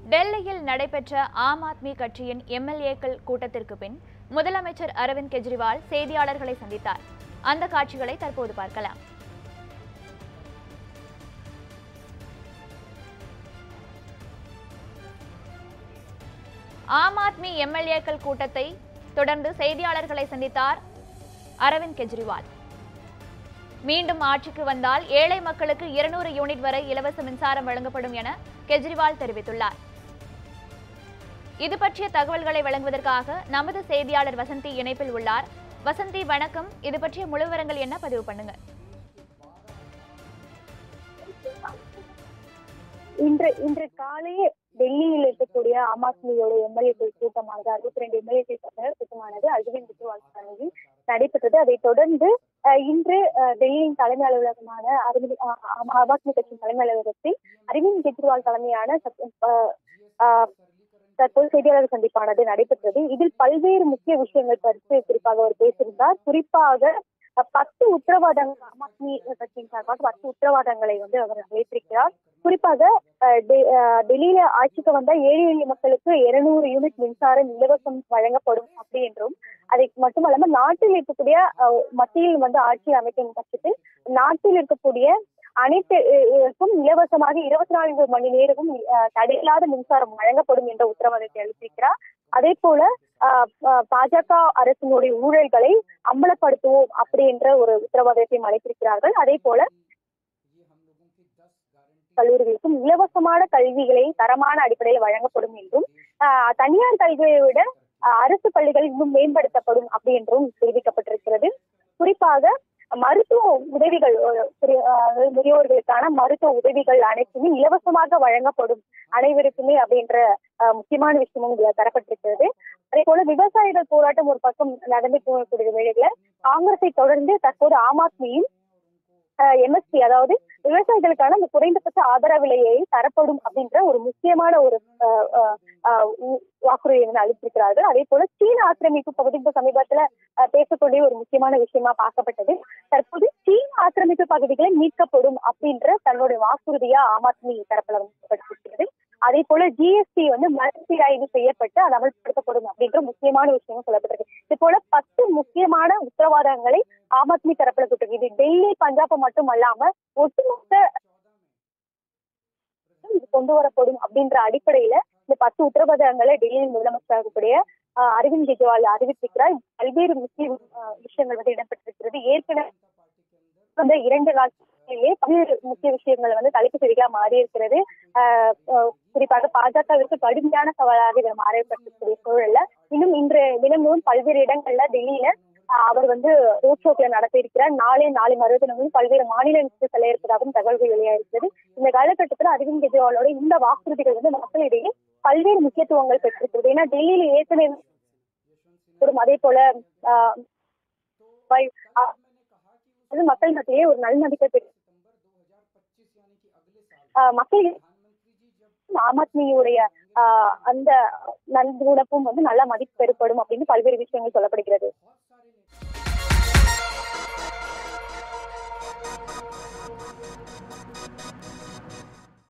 டெல்லியில் நடைபெற்ற ஆம் ஆத்மி கட்சியின் எம்எல்ஏக்கள் கூட்டத்திற்கு பின் முதலமைச்சர் அரவிந்த் கெஜ்ரிவால் செய்தியாளர்களை சந்தித்தார். அந்த காட்சிகளை தற்போது பார்க்கலாம். ஆம் ஆத்மி எம்எல்ஏக்கள் கூட்டத்தை தொடர்ந்து செய்தியாளர்களை சந்தித்தார் அரவிந்த் கெஜ்ரிவால். மீண்டும் ஆட்சிக்கு வந்தால் ஏழை மக்களுக்கு 200 யூனிட் வரை இலவச மின்சாரம் வழங்கப்படும் என கெஜ்ரிவால் தெரிவித்துள்ளார். இது பற்றிய தகவல்களை வழங்குவதற்காக நமது செய்தியாளர் வசந்தி இணைப்பில் உள்ளார். வசந்தி, வணக்கம். இது பற்றிய முழு விவரங்கள் என்ன, பதிவு பண்ணுங்க. இன்று காலை டெல்லியில் இருக்கக்கூடிய ஆம் ஆத்மியோட எம்எல்ஏக்கள் கூட்டமானது 62 எம்எல்ஏக்கள் கூட்டமானது அரவிந்த் கெஜ்ரிவால் தலைமையில் நடைபெற்றது. அதைத் தொடர்ந்து இன்று டெல்லியின் தலைமை அலுவலகமான ஆம் ஆத்மி கட்சியின் தலைமை அலுவலகத்தில் அரவிந்த் கெஜ்ரிவால் தலைமையான தற்போது செய்தியாளர் சந்திப்பானது நடைபெற்றது. இதில் பல்வேறு முக்கிய விஷயங்கள் பற்றி குறிப்பாக அவர் பேசியிருந்தார். குறிப்பாக 10 உத்தரவாதங்கள் ஆம் ஆத்மி கட்சியின் சார்பாக 10 உத்தரவாதங்களை அவர் அளித்திருக்கிறார். குறிப்பாக டெல்லியில ஆட்சிக்கு வந்த ஏழை எளிய மக்களுக்கு 200 யூனிட் மின்சாரம் இலவசம் வழங்கப்படும் அப்படி என்றும், அதை மட்டுமல்லாம நாட்டில் இருக்கக்கூடிய மத்தியில் ஆட்சி அமைக்கும் பட்சத்தில் நாட்டில் இருக்கக்கூடிய அனைத்துக்கும் இலவசமாக 24 மணி நேரமும் தடையில்லாத மின்சாரம் வழங்கப்படும் என்ற உத்தரவாதத்தை அளித்திருக்கிறார். அதே போல பாஜக அரசினுடைய ஊழல்களை அம்பலப்படுத்துவோம் அப்படி என்ற ஒரு உத்தரவாதத்தையும் அளித்திருக்கிறார்கள். அதே போல கல்லூரிகளுக்கும் இலவசமான கல்விகளை தரமான அடிப்படையில் வழங்கப்படும் என்றும், தனியார் கல்வியை விட அரசு பள்ளிகள் இன்னும் மேம்படுத்தப்படும் அப்படி என்றும் தெரிவிக்கப்பட்டிருக்கிறது. குறிப்பாக மருத்துவ உதவிகள், முதியோர்களுக்கான மருத்துவ உதவிகள் அனைத்துமே இலவசமாக வழங்கப்படும் அனைவருக்குமே அப்படின்ற முக்கியமான விஷயமும் இதுல தரப்பட்டிருக்கிறது. அதே போல விவசாயிகள் போராட்டம் ஒரு பக்கம் நடந்து போகக்கூடிய வேளையில காங்கிரஸை தொடர்ந்து தற்போது ஆம் ஆத்மியும் எம்எஸ்பி, அதாவது விவசாயிகளுக்கான அந்த குறைந்தபட்ச ஆதரவு விலையை தரப்படும் அப்படின்ற ஒரு முக்கியமான ஒரு வாக்குறுதியை அளித்திருக்கிறார்கள். அதே போல சீன ஆக்கிரமிப்பு பகுதி சமீபத்துல பேசக்கூடிய ஒரு முக்கியமான விஷயமா பார்க்கப்பட்டது. தற்போது சீன ஆக்கிரமிப்பு பகுதிகளை மீட்கப்படும் அப்படின்ற தன்னுடைய வாக்குறுதியா ஆம் ஆத்மி தரப்புல படுத்திருக்கிறது. அதே போல ஜிஎஸ்டி மறுசீராய்வு செய்யப்பட்டு அது அமல்படுத்தப்படும் அப்படின்ற முக்கியமான விஷயமும் சொல்லப்பட்டிருக்கு. இது போல 10 முக்கியமான உத்தரவாதங்களை ஆம் ஆத்மி தரப்புல கொடுத்திருக்கு. இது டெல்லி, பஞ்சாப் மட்டும் அல்லாம ஒட்டுமொத்த கொண்டு வரப்படும் அப்படின்ற அடிப்படையில இந்த 10 உத்தரவாதங்களை டெல்லியின் முதலமைச்சராகக்கூடிய அரவிந்த் கெஜ்ரிவால் அறிவித்திருக்கிறார். பல்வேறு முக்கிய விஷயங்கள் இடம்பெற்றிருக்கிறது. ஏற்கனவே 2 நாட்களிலேயே பல்வேறு முக்கிய விஷயங்கள் தலைப்பு செய்திகளா மாறி இருக்கிறது. குறிப்பாக பாஜகவிற்கு கடுமையான சவாலாக இதில் மாறப்பட்டிருக்கக்கூடிய சூழல்ல இன்னும் இன்று தினமும் பல்வேறு இடங்கள்ல டெல்லியில அவர் ரோட் ஷோக்களை நடத்த இருக்கிறார். நாளை மறுதினமும் பல்வேறு மாநிலங்களுக்கு செல்ல இருப்பதாகவும் தகவல்கள் வெளியாகிறது. இந்த காலகட்டத்தில் அரவிந்த் கெஜ்ரிவாலோட இந்த வாக்குறுதிகள் மக்களிடையே பல்வேறு முக்கியத்துவங்கள் பெற்றிருக்கிறது. ஏன்னா டெல்லியில ஏற்கனவே அதே போல மக்கள் மத்தியிலே ஒரு நல்மதிப்பை பெற்று மக்கள் ஆம் ஆத்மியுடைய அந்த நல்குணப்பும் நல்ல மதிப்பு பெறப்படும் அப்படின்னு பல்வேறு விஷயங்கள் சொல்லப்படுகிறது.